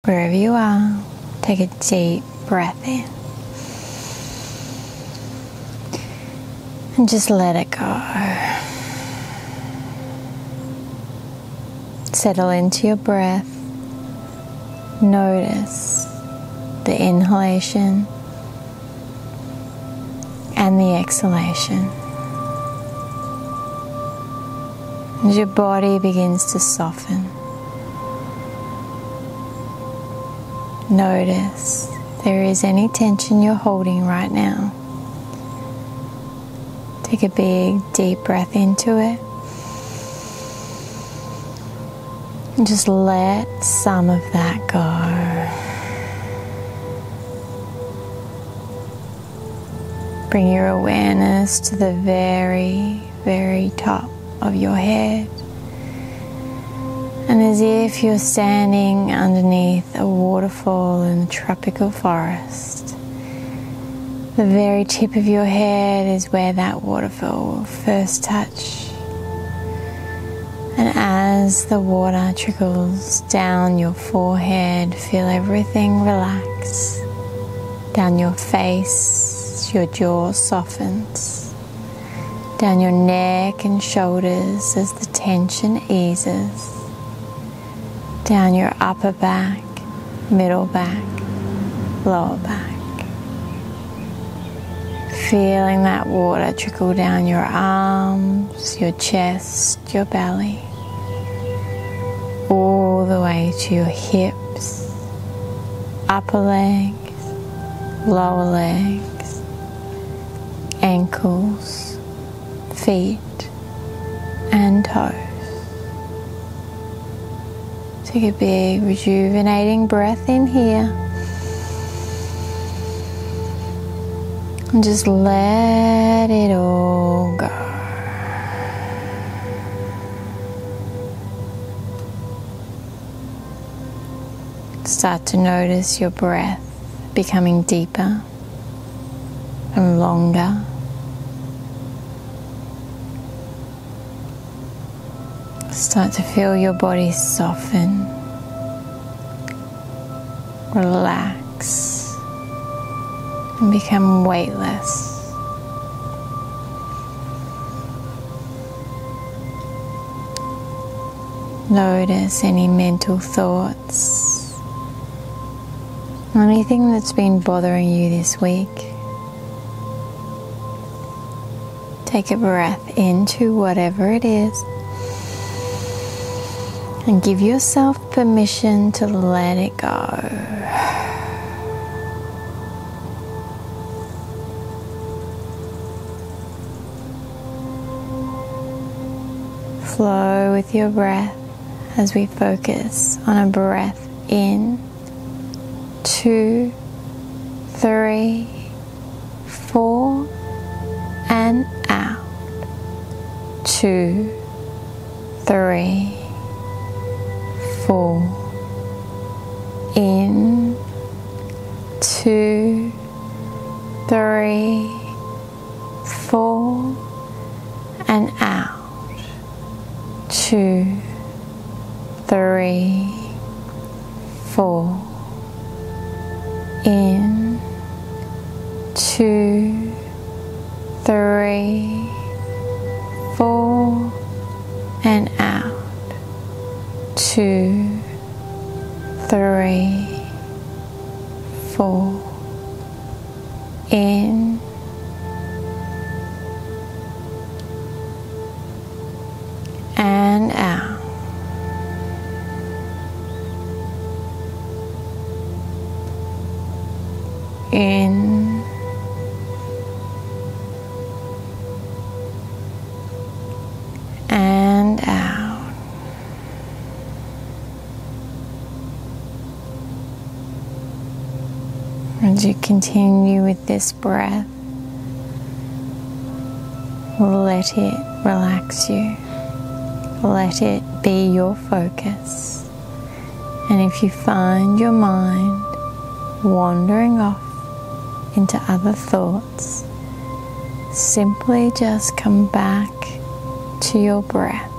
Wherever you are, take a deep breath in. And just let it go. Settle into your breath. Notice the inhalation and the exhalation. As your body begins to soften, notice if there is any tension you're holding right now. Take a big, deep breath into it. And just let some of that go. Bring your awareness to the very, very top of your head. And as if you're standing underneath a waterfall in the tropical forest, the very tip of your head is where that waterfall will first touch. And as the water trickles down your forehead, feel everything relax. Down your face, your jaw softens. Down your neck and shoulders as the tension eases. Down your upper back, middle back, lower back. Feeling that water trickle down your arms, your chest, your belly, all the way to your hips, upper legs, lower legs, ankles, feet, and toes. Take a big rejuvenating breath in here. And just let it all go. Start to notice your breath becoming deeper and longer. Start to feel your body soften, relax, and become weightless. Notice any mental thoughts, anything that's been bothering you this week. Take a breath into whatever it is and give yourself permission to let it go. Flow with your breath as we focus on a breath in, 2, 3, 4, and out. 2, 3, 4. In, 2, 3, 4, and out. 2, 3, 4. In, 2, 3, 4, and out. 2, 3, 4. In, and out. In, and out. As you continue with this breath, let it relax you. Let it be your focus. And if you find your mind wandering off into other thoughts, simply just come back to your breath.